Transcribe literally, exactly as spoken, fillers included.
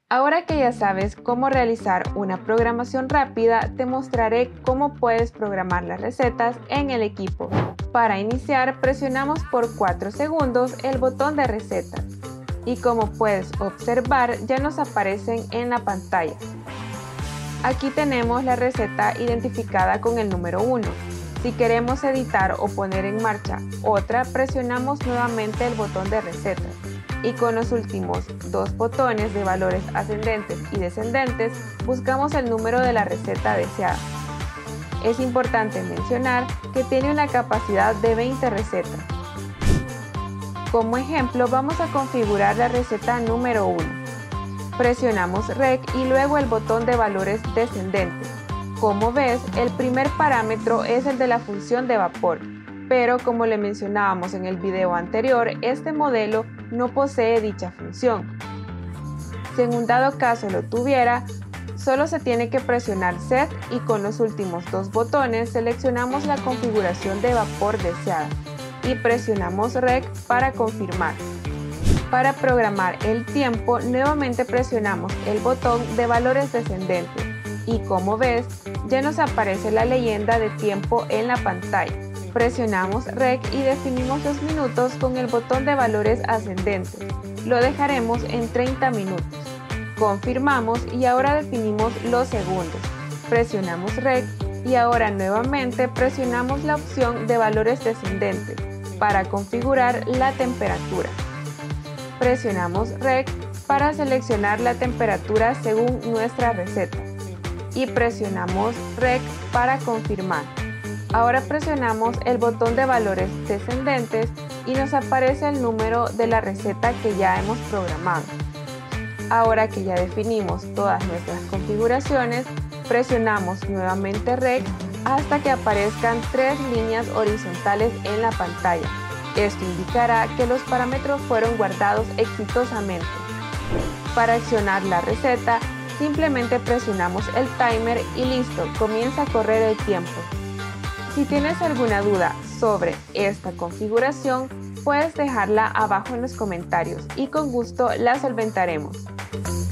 Ahora que ya sabes cómo realizar una programación rápida, te mostraré cómo puedes programar las recetas en el equipo. Para iniciar, presionamos por cuatro segundos el botón de recetas y como puedes observar, ya nos aparecen en la pantalla. Aquí tenemos la receta identificada con el número uno. Si queremos editar o poner en marcha otra, presionamos nuevamente el botón de recetas. Y con los últimos dos botones de valores ascendentes y descendentes buscamos el número de la receta deseada. Es importante mencionar que tiene una capacidad de veinte recetas. Como ejemplo, vamos a configurar la receta número uno. Presionamos REC y luego el botón de valores descendentes. Como ves, el primer parámetro es el de la función de vapor, pero como le mencionábamos en el video anterior, este modelo no posee dicha función. Si en un dado caso lo tuviera, solo se tiene que presionar Set y con los últimos dos botones seleccionamos la configuración de vapor deseada y presionamos REC para confirmar. Para programar el tiempo, nuevamente presionamos el botón de valores descendentes y como ves, ya nos aparece la leyenda de tiempo en la pantalla. Presionamos REC y definimos los minutos con el botón de valores ascendentes. Lo dejaremos en treinta minutos. Confirmamos y ahora definimos los segundos. Presionamos REC y ahora nuevamente presionamos la opción de valores descendentes para configurar la temperatura. Presionamos REC para seleccionar la temperatura según nuestra receta y presionamos REC para confirmar. Ahora presionamos el botón de valores descendentes y nos aparece el número de la receta que ya hemos programado. Ahora que ya definimos todas nuestras configuraciones, presionamos nuevamente REC hasta que aparezcan tres líneas horizontales en la pantalla. Esto indicará que los parámetros fueron guardados exitosamente. Para accionar la receta, simplemente presionamos el timer y listo, comienza a correr el tiempo. Si tienes alguna duda sobre esta configuración, puedes dejarla abajo en los comentarios y con gusto la solventaremos.